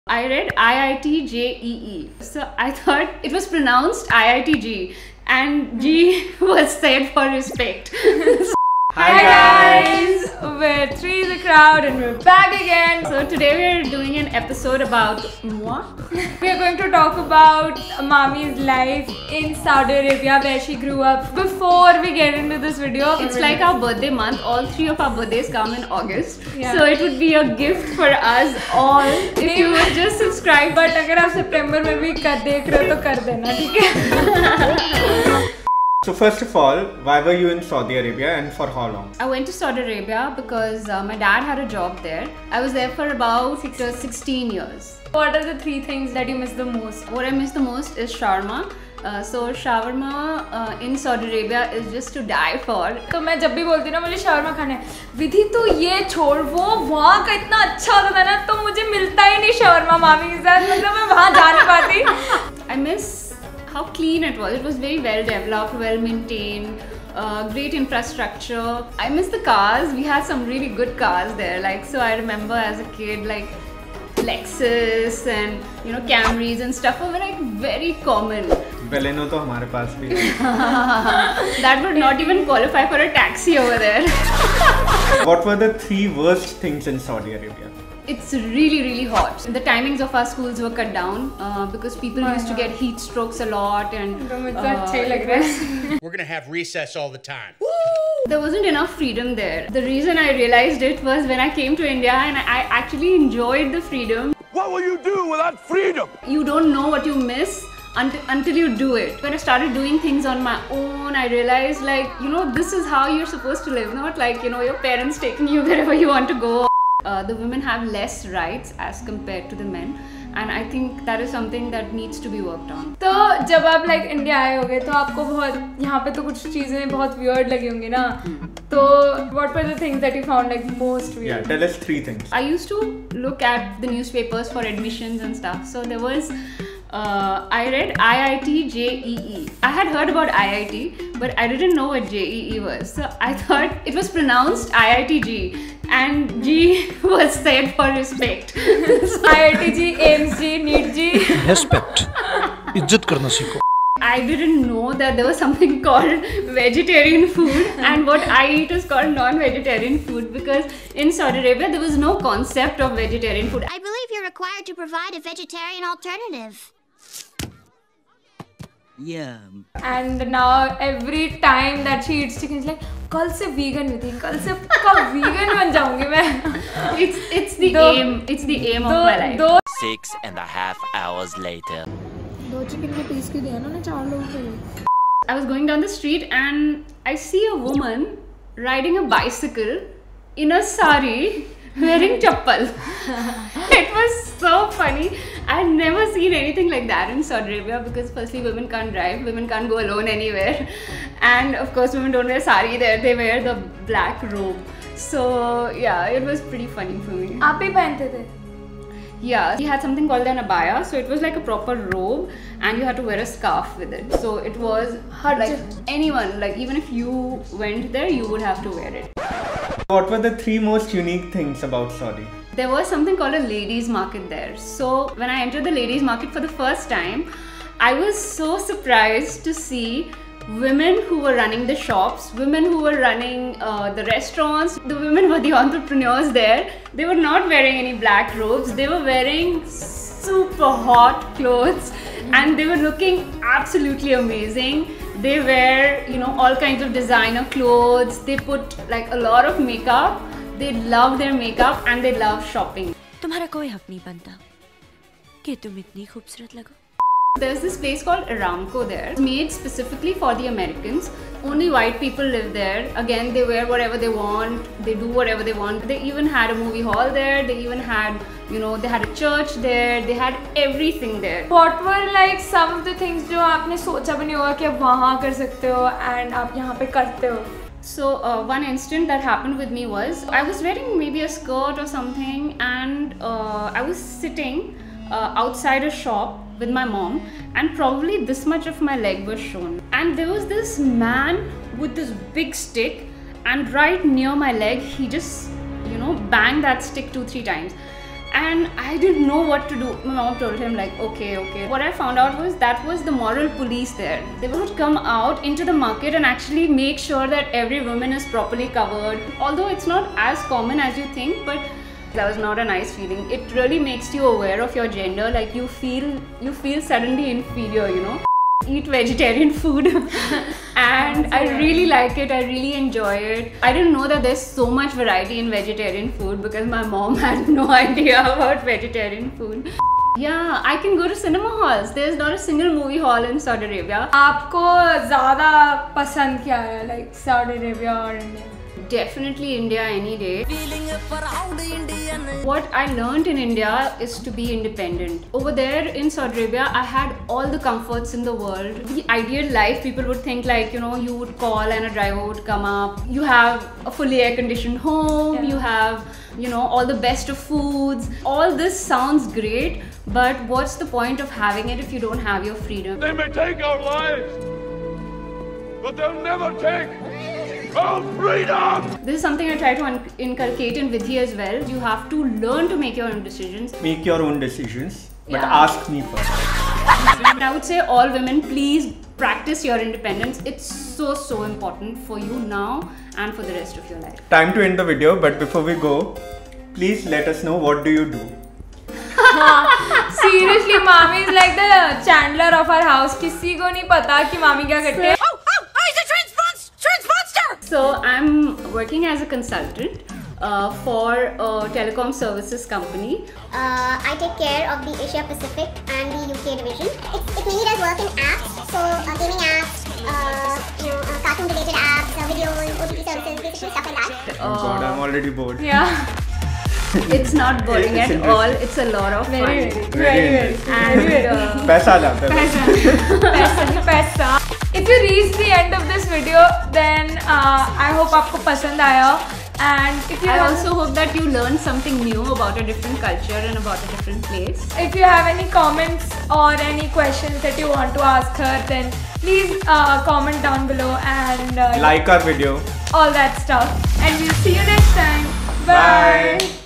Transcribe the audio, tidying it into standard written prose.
I read IIT JEE. So I thought it was pronounced IITG and G was said for respect. Hi guys! We're Three the Crowd and we're back again. So today we're doing an episode about moi. We're going to talk about Mami's life in Saudi Arabia where she grew up. Before we get into this video, It's like our birthday month. All three of our birthdays come in August. Yeah. So it would be a gift for us all if you would just subscribe. but अगर आप सितंबर में भी देख रहे हो तो कर देना, ठीक है? So first of all, why were you in Saudi Arabia and for how long? I went to Saudi Arabia because my dad had a job there. I was there for about 16 years. What are the three things that you miss the most? What I miss the most is shawarma. So shawarma in Saudi Arabia is just to die for. तो मैं जब भी बोलती हूँ ना मुझे shawarma खाना है, विधि तो ये छोड़, वो वहाँ का इतना अच्छा होता था ना, तो मुझे मिलता ही नहीं shawarma मामी के साथ, मतलब मैं वहाँ जा नहीं पाती. I miss how clean it was. It was very well developed, well maintained, great infrastructure. I miss the cars. We had some really good cars there. Like, so I remember as a kid, like Lexus and Camrys and stuff were like very common. Baleno तो हमारे पास भी है. That would not even qualify for a taxi over there. What were the three worst things in Saudi Arabia? It's really hot. The timings of our schools were cut down because people used to get heat strokes a lot and तो मुझे अच्छा ही लग रहा है. We're gonna have recess all the time. there wasn't enough freedom there. The reason I realized it was when I came to India and I actually enjoyed the freedom. What will you do without freedom? You don't know what you miss until you do it. When I started doing things on my own, I realized this is how you're supposed to live, not like your parents taking you wherever you want to go. The women have less rights as compared to the men, and I think that is something that needs to be worked on. तो जब आप India आए होगे तो आपको बहुत यहाँ पे तो कुछ चीजें बहुत weird लगी होंगी ना, तो what were the things that you found most weird? Yeah, tell us three things. I used to look at the newspapers for admissions and stuff. So there was I read IIT JEE. I had heard about IIT, but I didn't know what JEE was. So I thought it was pronounced IITG, and G was said for respect. IITG, AIMSG, NEETG. Respect. इज्जत करना सीखो. I didn't know that there was something called vegetarian food and what I eat is called non-vegetarian food, because in Saudi Arabia there was no concept of vegetarian food. I believe you're required to provide a vegetarian alternative. Yeah. And now every time that she eats chicken, she's like, कल से vegan हुई थी, कल से कब vegan बन जाऊँगी मैं. It's the aim. It's the aim of my life. 6.5 hours later. दो चिकन के पीस के दिया ना 4 लोगों के लिए. I was going down the street and I see a woman riding a bicycle in a sari wearing chappal. It was so funny. I had never seen anything like that in Saudi Arabia because firstly women can't drive, women can't go alone anywhere, and of course women don't wear sari there, they wear the black robe. So yeah, it was pretty funny for me. आप भी पहनते थे? Yeah, he had something called an abaya, so it was like a proper robe and you had to wear a scarf with it. So it was like anyone, like even if you went there, you would have to wear it. What were the three most unique things about Saudi? There was something called a ladies market there. So when I entered the ladies market for the first time, I was so surprised to see women who were running the shops, women who were running the restaurants. The women were the entrepreneurs there. They were not wearing any black robes. They were wearing super hot clothes and they were looking absolutely amazing. They wear, all kinds of designer clothes. They put like a lot of makeup. They love their makeup and they love shopping. तुम्हारा कोई हक नहीं बनता कि तुम इतनी खूबसूरत लगो. There's this place called Aramco there. It's made specifically for the Americans. Only white people live there. Again, they wear whatever they want. They do whatever they want. They even had a movie hall there. They even had, they had a church there. They had everything there. What were some of the things जो आपने सोचा भी नहीं होगा कि आप वहाँ कर सकते हो and आप यहाँ पे करते हो? So one incident that happened with me was I was wearing maybe a skirt or something, and I was sitting outside a shop with my mom, and probably this much of my leg was shown, and there was this man with this big stick, and right near my leg he just banged that stick 2-3 times. and I didn't know what to do. My mom told him like, okay. What I found out was that was the moral police there. They would come out into the market and actually make sure that every woman is properly covered. Although it's not as common as you think, but that was not a nice feeling. It really makes you aware of your gender. Like you feel suddenly inferior, you know. Eat vegetarian food and I really like it. I really enjoy it. I didn't know that there's so much variety in vegetarian food because my mom had no idea about vegetarian food. Yeah, I can go to cinema halls. There's not a single movie hall in Saudi Arabia. आपको ज़्यादा पसंद क्या है, like Saudi Arabia or India? Definitely India any day. What I learned in India is to be independent. Over there in Saudi Arabia, I had all the comforts in the world. The ideal life, people would think like, you know, you would call and a driver would come up. You have a fully air-conditioned home. You have, you know, all the best of foods. All this sounds great, but what's the point of having it if you don't have your freedom? They may take our lives, but they'll never take our freedom! This is something I try to inculcate in Vidhi as well. You have to learn to make your own decisions. Make your own decisions, but ask me first. And I would say all women, please practice your independence. It's so important for you now and for the rest of your life. Time to end the video, but before we go, please let us know what do you do. Seriously, mommy is like the Chandler of our house. किसी को नहीं पता कि मामी क्या करते हैं. So I'm working as a consultant for a telecom services company. I take care of the Asia Pacific and the UK division. It mainly does work in apps, so gaming apps, cartoon related apps, videos, OTT services, basically stuff like that. Oh God, I'm already bored. Yeah. It's not boring at all. It's a lot of fun. Very. And पैसा आता है. पैसा. If you reach the end of this video, then I hope आपको पसंद आया. And if you I also hope that you learn something new about a different culture and about a different place. If you have any comments or any questions that you want to ask her, then please comment down below and like our video. All that stuff. And we'll see you next time. Bye.